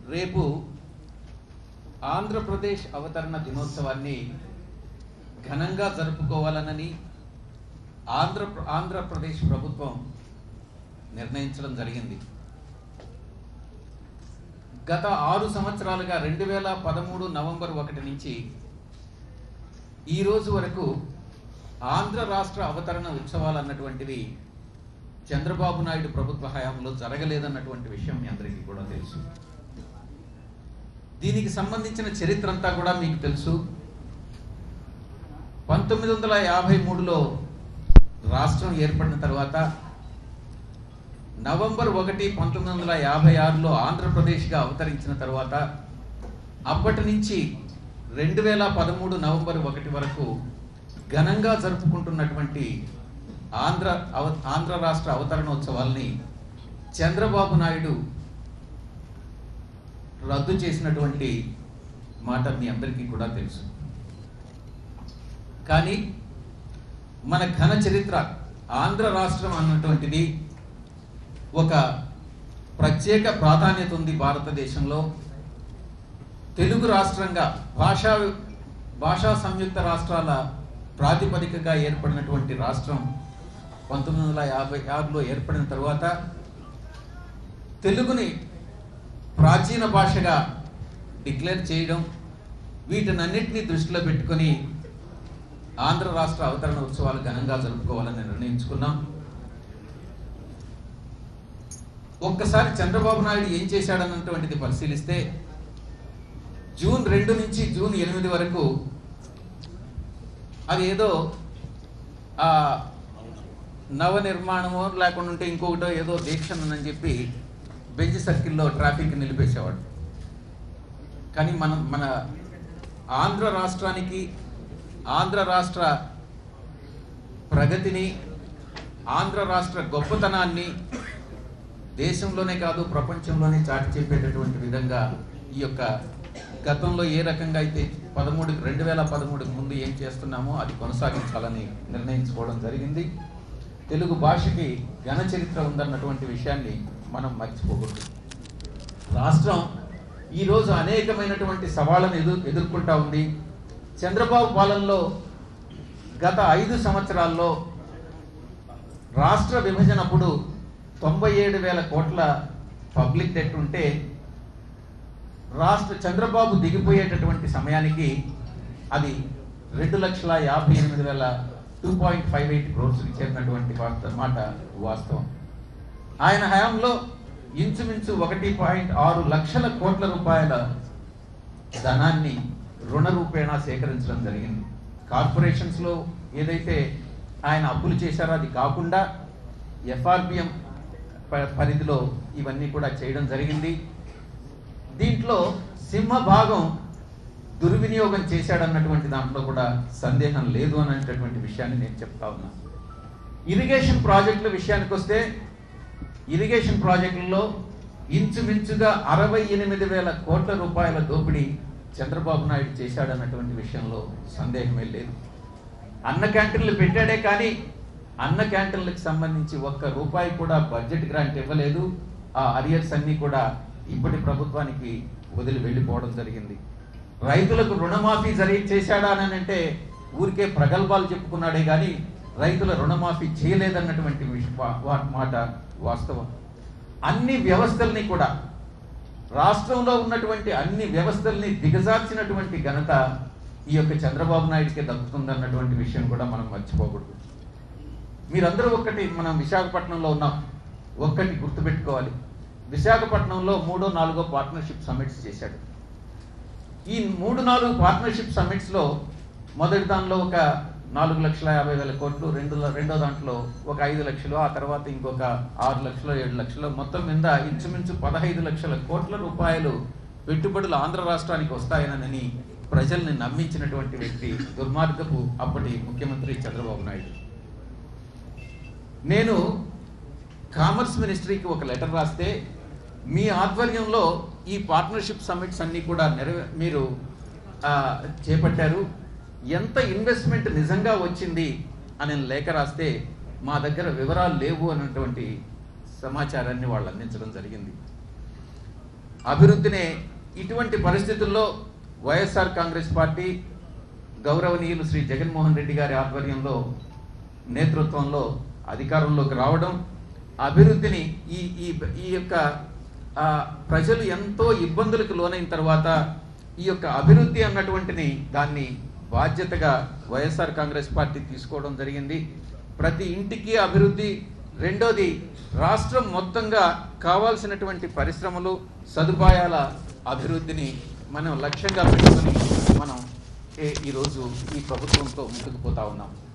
రేపు ఆంధ్రప్రదేశ్ అవతరణ దినోత్సవాన్ని ఘనంగా జరుపుకోవాలనని ఆంధ్రప్రదేశ్ ప్రభుత్వం నిర్ణయించడం జరిగింది. గత 6 సంవత్సరాలుగా 2013 నవంబర్ 1 నుంచి ఈ రోజు వరకు ఆంధ్ర రాష్ట్ర అవతరణ ఉత్సవాలు అన్నటువంటివి చంద్రబాబు నాయుడు ప్రభుత్వ హయాంలో జరగలేదన్నటువంటి విషయం మీ అందరికీ కూడా తెలుసు. దీనికి సంబంధించిన చరిత్ర అంతా కూడా మీకు తెలుసు. 1953లో రాష్ట్రం ఏర్పడిన తర్వాత నవంబర్ 1, 1956లో ఆంధ్రప్రదేశ్గా అవతరించిన తర్వాత అప్పటి నుంచి 2013 నవంబర్ 1 వరకు ఘనంగా జరుపుకుంటున్నటువంటి ఆంధ్ర రాష్ట్ర అవతరణోత్సవాల్ని చంద్రబాబు నాయుడు రద్దు చేసినటువంటి మాట మీ అందరికీ కూడా తెలుసు. కానీ మన ఘన చరిత్ర ఆంధ్ర రాష్ట్రం అన్నటువంటిది ఒక ప్రత్యేక ప్రాధాన్యత ఉంది భారతదేశంలో. తెలుగు రాష్ట్రంగా భాషా సంయుక్త రాష్ట్రాల ప్రాతిపదికగా ఏర్పడినటువంటి రాష్ట్రం 1956లో ఏర్పడిన తర్వాత తెలుగుని ప్రాచీన భాషగా డిక్లేర్ చేయడం, వీటినన్నింటినీ దృష్టిలో పెట్టుకొని ఆంధ్ర రాష్ట్ర అవతరణ ఉత్సవాలు ఘనంగా జరుపుకోవాలని నిర్ణయించుకున్నాం. ఒక్కసారి చంద్రబాబు నాయుడు ఏం చేశాడన్నటువంటిది పరిశీలిస్తే జూన్ 2 నుంచి జూన్ 8 వరకు అది ఏదో నవనిర్మాణమో లేకుండా ఉంటే ఇంకొకటో ఏదో దీక్షనని చెప్పి బెంచ్ సర్కిల్లో ట్రాఫిక్ నిలిపేసేవాడు. కానీ మన ఆంధ్ర రాష్ట్రానికి, ఆంధ్ర రాష్ట్ర ప్రగతిని, ఆంధ్ర రాష్ట్ర గొప్పతనాన్ని దేశంలోనే కాదు ప్రపంచంలోనే చాటి చెప్పేటటువంటి విధంగా ఈ యొక్క గతంలో ఏ రకంగా అయితే 2013 ముందు ఏం చేస్తున్నామో అది కొనసాగించాలని నిర్ణయించుకోవడం జరిగింది. తెలుగు భాషకి ఘన చరిత్ర ఉందన్నటువంటి విషయాన్ని మనం మర్చిపోకూడదు. రాష్ట్రం ఈరోజు అనేకమైనటువంటి సవాళ్ళను ఎదుర్కొంటా ఉంది. చంద్రబాబు పాలనలో గత 5 సంవత్సరాల్లో రాష్ట్ర విభజనప్పుడు 97,000 కోట్ల పబ్లిక్ డెట్ ఉంటే చంద్రబాబు దిగిపోయేటటువంటి సమయానికి అది 2,58,258 crores చేరినటువంటి మాట వాస్తవం. ఆయన హయాంలో ఇంచుమించు 1.6 లక్షల కోట్ల రూపాయల ధనాన్ని రుణ రూపేణా సేకరించడం జరిగింది. కార్పొరేషన్స్లో ఏదైతే ఆయన అప్పులు చేశారో అది కాకుండా FRBM పరిధిలో ఇవన్నీ కూడా చేయడం జరిగింది. దీంట్లో సింహభాగం దుర్వినియోగం చేశాడన్నటువంటి దాంట్లో కూడా సందేహం లేదు అనేటటువంటి విషయాన్ని నేను చెప్తా ఉన్నా. ఇరిగేషన్ ప్రాజెక్టుల విషయానికి వస్తే ఇరిగేషన్ ప్రాజెక్టుల్లో ఇంచుమించుగా 68,000 కోట్ల రూపాయల దోపిడీ చంద్రబాబు నాయుడు చేశాడన్నటువంటి విషయంలో సందేహమే లేదు. అన్న క్యాంటీన్లు పెట్టాడే కానీ అన్న క్యాంటీన్లకు సంబంధించి ₹1 కూడా బడ్జెట్ గ్రాంట్ ఇవ్వలేదు. ఆ అరియర్స్ అన్నీ కూడా ఇప్పటి ప్రభుత్వానికి వదిలి వెళ్ళిపోవడం జరిగింది. రైతులకు రుణమాఫీ చేశాడా అని అంటే ఊరికే ప్రగల్భాలు చెప్పుకున్నాడే కానీ రైతుల రుణమాఫీ చేయలేదన్నటువంటి మాట వాస్తవం. అన్ని వ్యవస్థల్ని కూడా రాష్ట్రంలో ఉన్నటువంటి అన్ని వ్యవస్థల్ని దిగజార్చినటువంటి ఘనత ఈ యొక్క చంద్రబాబు నాయుడికే దక్కుతుందన్నటువంటి విషయం కూడా మనం మర్చిపోకూడదు. మీరందరూ మనం విశాఖపట్నంలో ఉన్నాం. ఒక్కటి గుర్తుపెట్టుకోవాలి, విశాఖపట్నంలో 3, 4 పార్ట్నర్షిప్ సమ్మిట్స్ చేశాడు. ఈ 3, 4 పార్ట్నర్షిప్ సమ్మిట్స్లో మొదటి దానిలో ఒక 4,50,000 కోట్లు, రెండో దాంట్లో ఒక 5 లక్షలు, ఆ తర్వాత ఇంకొక 6 లక్షలు 7 లక్షలు, మొత్తం మీద ఇంచుమించు 15 లక్షల కోట్ల రూపాయలు పెట్టుబడులు ఆంధ్ర రాష్ట్రానికి వస్తాయనని ప్రజల్ని నమ్మించినటువంటి వ్యక్తి దుర్మార్గపు అప్పటి ముఖ్యమంత్రి చంద్రబాబు నాయుడు. నేను కామర్స్ మినిస్ట్రీకి ఒక లెటర్ రాస్తే మీ ఆధ్వర్యంలో ఈ పార్ట్నర్షిప్ సమ్మిట్స్ అన్నీ కూడా మీరు చేపట్టారు, ఎంత ఇన్వెస్ట్మెంట్ నిజంగా వచ్చింది అని లేఖ రాస్తే మా దగ్గర వివరాలు లేవు అన్నటువంటి సమాచారాన్ని వాళ్ళు అందించడం జరిగింది. అభివృద్ధినే ఇటువంటి పరిస్థితుల్లో వైఎస్ఆర్ కాంగ్రెస్ పార్టీ గౌరవనీయులు శ్రీ జగన్మోహన్ రెడ్డి గారి ఆధ్వర్యంలో నేతృత్వంలో అధికారంలోకి రావడం, అభివృద్ధిని ఈ యొక్క ప్రజలు ఎంతో ఇబ్బందులకు లోనైన తర్వాత ఈ యొక్క అభివృద్ధి అన్నటువంటిని దాన్ని బాధ్యతగా వైఎస్ఆర్ కాంగ్రెస్ పార్టీ తీసుకోవడం జరిగింది. ప్రతి ఇంటికి అభివృద్ధి, రెండోది రాష్ట్రం మొత్తంగా కావాల్సినటువంటి పరిశ్రమలు సదుపాయాల అభివృద్ధిని మనం లక్ష్యంగా పెట్టుకొని మనం ఈరోజు ఈ ప్రభుత్వంతో ముందుకు పోతా ఉన్నాం.